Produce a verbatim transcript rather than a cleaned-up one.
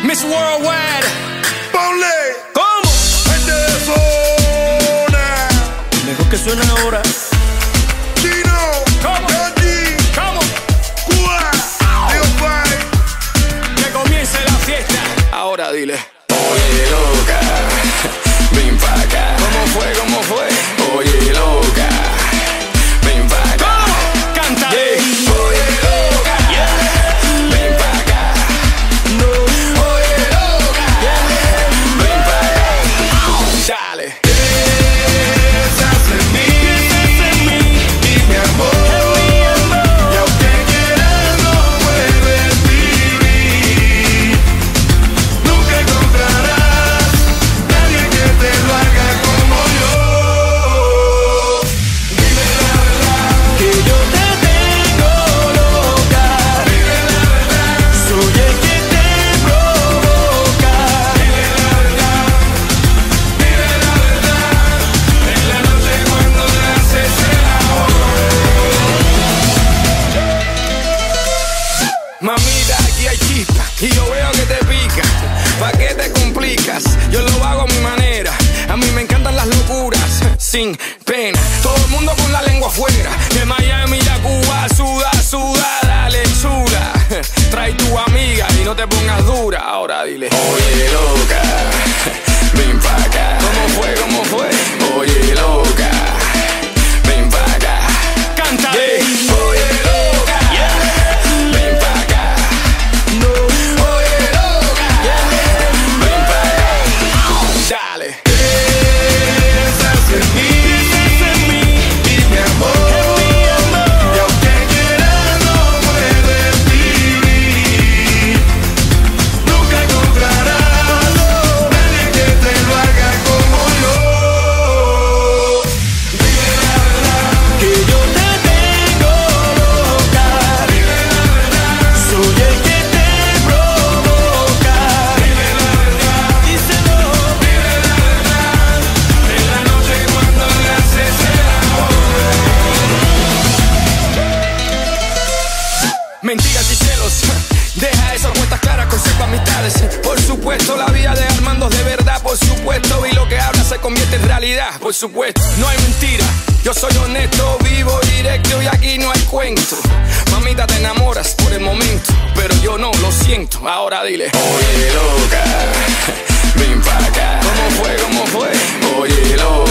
Miss Worldwide. Ponle. ¿Cómo? Gente de zona. Mejor que suena ahora. Chino. ¿Cómo? Yogi. ¿Cómo? Cuba. Rio Five. Que comience la fiesta. Ahora dile. Oye, loca, ven pa' acá. ¿Cómo fue? ¿Cómo fue? Oye, loca, ven pa' acá. ¿Cómo? Cántale. Yeah. Oye, loca, Yeah. ven pa' acá. No. Oye, loca, Yeah. ven pa' acá. Dale. Piensas en mí. Piensas en mí. Y mi amor. En mi amor. Y aunque quieras no puedes vivir. Nunca encontrarás nadie que te lo haga como yo. Dime la verdad. Que yo te tengo loca. Dime la verdad. Soy el que te provoca. Dime la verdad. Dime la verdad. En la noche cuando le haces el amor. Mamita, aquí hay chispa y yo veo que te pica. ¿Pa' qué te complicas? Yo lo hago a mi manera. A mí me encantan las locuras, sin pena. Todo el mundo con la lengua afuera. De Miami a Cuba, suda, suda, dale chula. Trae tu amiga y no te pongas dura. Ahora dile. Oye, loca, ven pa' acá. ¿Cómo fue? ¿Cómo fue? Oye, loca, ven pa' acá. Cántale. Oye, loca, ven pa' acá. No. Oye, loca, ven pa' acá. Dale. Piensas en mí. Piensas en mí. Y mi amor. En mi amor. Y aunque quieras no puedes vivir. Nunca encontrarás nadie que te lo haga como yo. Dime la verdad. Que yo te tengo loca. Dime la verdad. Soy el que te provoca. Dime la verdad. Díselo. Dime la verdad. En la noche cuando le haces el amor. Mentiras y celos. Deja esas cuentas claras, conserva amistades. Por supuesto, la vida de Armando es de verdad. Por supuesto, y lo que habla se convierte en realidad. Por supuesto, no hay mentira. Yo soy honesto, vivo directo y aquí no hay cuento. Mamita, te enamoras por el momento, pero yo no, lo siento. Ahora dile. Oye, loca, ven pa' acá. ¿Cómo fue? ¿Cómo fue? Oye, loca.